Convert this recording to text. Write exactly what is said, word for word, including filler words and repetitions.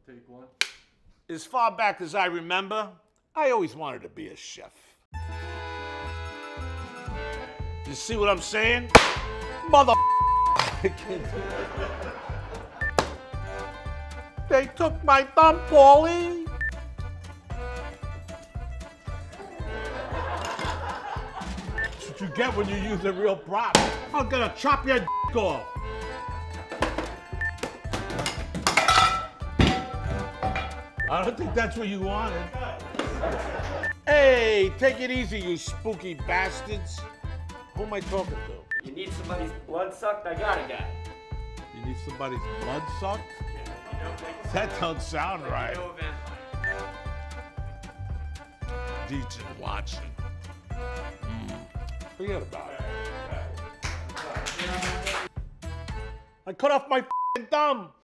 Take one. As far back as I remember, I always wanted to be a chef. You see what I'm saying? Mother. They took my thumb, Paulie. That's what you get when you use a real prop. I'm gonna chop your dick off. I don't think that's what you wanted. Hey, take it easy, you spooky bastards. Who am I talking to? You need somebody's blood sucked? I got a guy. You need somebody's blood sucked? That don't sound right. Dietz and Watson. Mm. Forget about it. I cut off my f***ing thumb.